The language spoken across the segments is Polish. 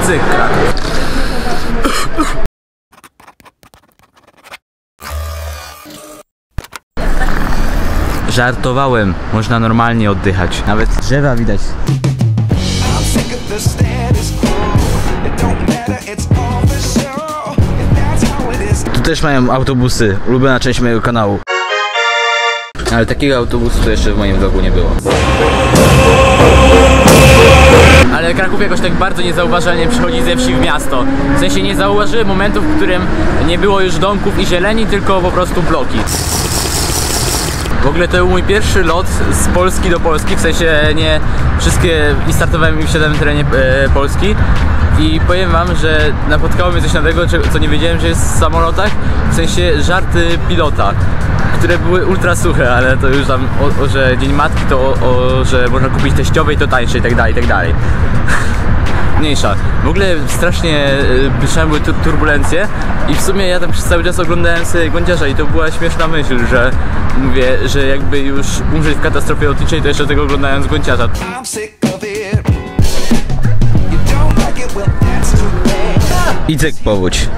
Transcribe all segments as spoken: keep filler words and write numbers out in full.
cyk, Kraków. Żartowałem, można normalnie oddychać. Nawet drzewa widać. Tu też mają autobusy, ulubiona część mojego kanału. Ale takiego autobusu to jeszcze w moim vlogu nie było. Ale Kraków jakoś tak bardzo niezauważalnie przychodzi ze wsi w miasto. W sensie nie zauważyłem momentu, w którym nie było już domków i zieleni, tylko po prostu bloki. W ogóle to był mój pierwszy lot z Polski do Polski, w sensie nie wszystkie, i startowałem i wsiadłem w terenie e, Polski. I powiem wam, że napotkało mnie coś nowego, co nie wiedziałem, że jest w samolotach, w sensie żarty pilota, które były ultra suche, ale to już tam, o, o, że Dzień Matki, to o, o, że można kupić teściowe i to tańsze i tak dalej, i tak dalej. Mniejsza. W ogóle strasznie pyszałem, były turbulencje i w sumie ja tam przez cały czas oglądałem sobie Gądziarza i to była śmieszna myśl, że mówię, że jakby już umrzeć w katastrofie lotniczej, to jeszcze tego oglądając Gądziarza. Idzek Powódź.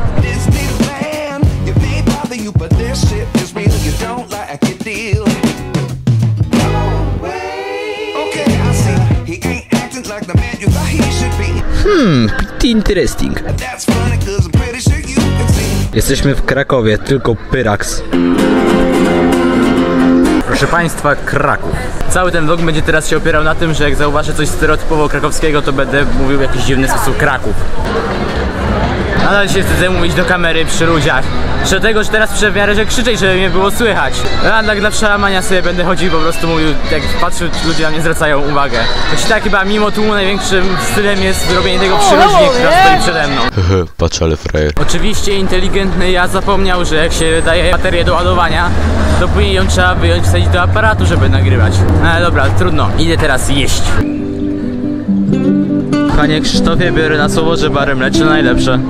Hmm, pretty interesting. Jesteśmy w Krakowie, tylko Pyrax. Proszę państwa, Kraków. Cały ten vlog będzie teraz się opierał na tym, że jak zauważę coś stereotypowo krakowskiego, to będę mówił w jakiś dziwny sposób Kraków. Nadal się wstydzę mówić do kamery przy ludziach. Jeszcze tego, że teraz przy miarę, że krzyczeć, żeby mnie było słychać. A tak dla przełamania sobie będę chodził, po prostu mówił, jak patrzę, ludzie na mnie zwracają uwagę. Choć tak chyba mimo tłumu największym stylem jest robienie tego przy ludzi, która stoi przede mną. Patrz, ale frajer. Oczywiście inteligentny ja zapomniał, że jak się daje baterię do ładowania, to później ją trzeba wyjąć, wsadzić do aparatu, żeby nagrywać. No ale dobra, trudno. Idę teraz jeść. Panie Krzysztofie, biorę na słowo, że bary mleczne najlepsze.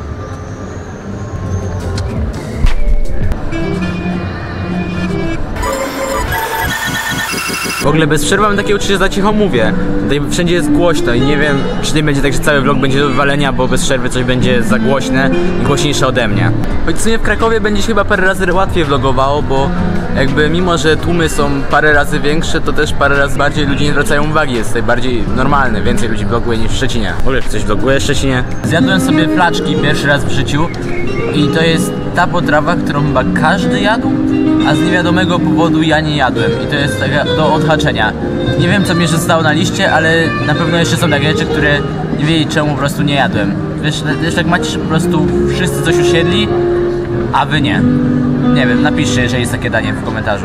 W ogóle bez przerwy mam takie uczucie, że za cicho mówię. Tutaj wszędzie jest głośno i nie wiem, czy nie będzie tak, że cały vlog będzie do wywalenia, bo bez przerwy coś będzie za głośne i głośniejsze ode mnie. Choć w sumie w Krakowie będzie się chyba parę razy łatwiej vlogowało, bo jakby mimo, że tłumy są parę razy większe, to też parę razy bardziej ludzie nie zwracają uwagi. Jest tutaj bardziej normalny, więcej ludzi vloguje niż w Szczecinie. W ogóle coś vloguje w Szczecinie? Zjadłem sobie flaczki pierwszy raz w życiu i to jest ta potrawa, którą chyba każdy jadł, a z niewiadomego powodu ja nie jadłem i to jest taka do odhaczenia. Nie wiem, co mi jeszcze zostało na liście, ale na pewno jeszcze są takie rzeczy, które nie wiedzieć, czemu po prostu nie jadłem. Wiesz, wiesz, tak macie, że po prostu wszyscy coś usiedli, a wy nie. Nie wiem, napiszcie, jeżeli jest takie danie w komentarzu.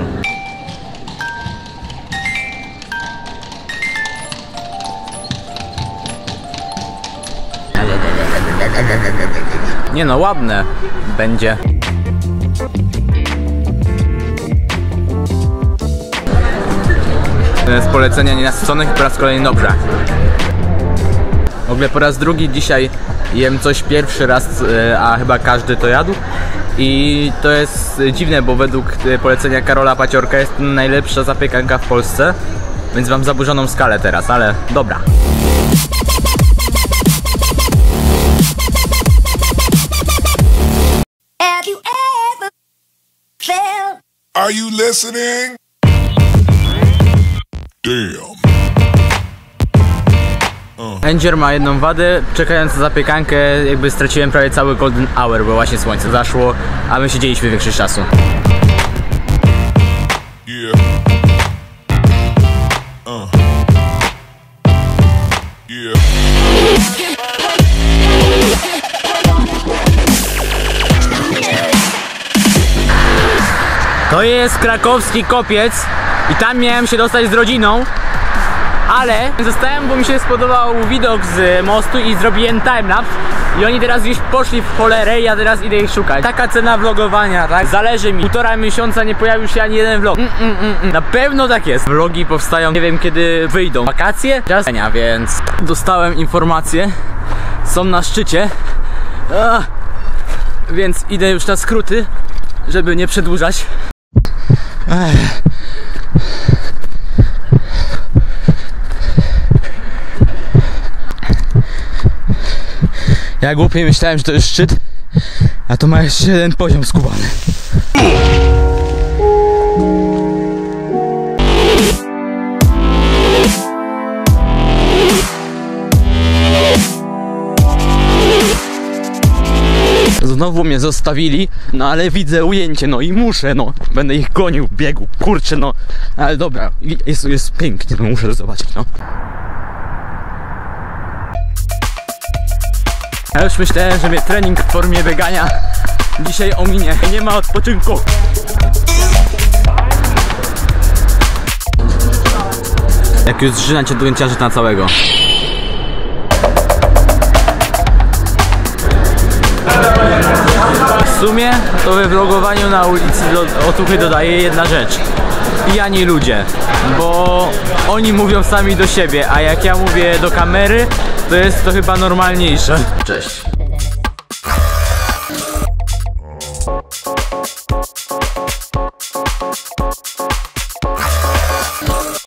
Nie no, ładne będzie. Z polecenia nienasyconych po raz kolejny dobrze. W ogóle po raz drugi dzisiaj jem coś pierwszy raz, a chyba każdy to jadł. I to jest dziwne, bo według polecenia Karola Paciorka jest to najlepsza zapiekanka w Polsce. Więc mam zaburzoną skalę teraz, ale dobra. Are you listening? Damn. Uh. Engier ma jedną wadę, czekając na zapiekankę jakby straciłem prawie cały golden hour, bo właśnie słońce zaszło, a my siedzieliśmy większość czasu. Yeah. Uh. Yeah. To jest krakowski Kopiec i tam miałem się dostać z rodziną, ale zostałem, bo mi się spodobał widok z mostu i zrobiłem timelapse i oni teraz gdzieś poszli w cholerę i ja teraz idę ich szukać. Taka cena vlogowania, tak? Zależy mi. Półtora miesiąca nie pojawił się ani jeden vlog. Mm, mm, mm, mm. Na pewno tak jest. Vlogi powstają, nie wiem kiedy wyjdą. Wakacje? Czas, więc dostałem informację. Są na szczycie. Ach, więc idę już na skróty, żeby nie przedłużać. Ech. Ja głupie myślałem, że to jest szczyt, a to ma jeszcze jeden poziom skubany. Znowu mnie zostawili, no ale widzę ujęcie, no i muszę, no. Będę ich gonił, biegł, kurczę, no. Ale dobra, jest, jest pięknie, no muszę to zobaczyć, no. Ja już myślałem, że mnie trening w formie biegania dzisiaj ominie. Nie ma odpoczynku. Jak już zżyna cię dręciarzy na całego. W sumie to we vlogowaniu na ulicy do, otuchy dodaje jedna rzecz. Pijani ludzie, bo oni mówią sami do siebie, a jak ja mówię do kamery, to jest to chyba normalniejsze. Cześć.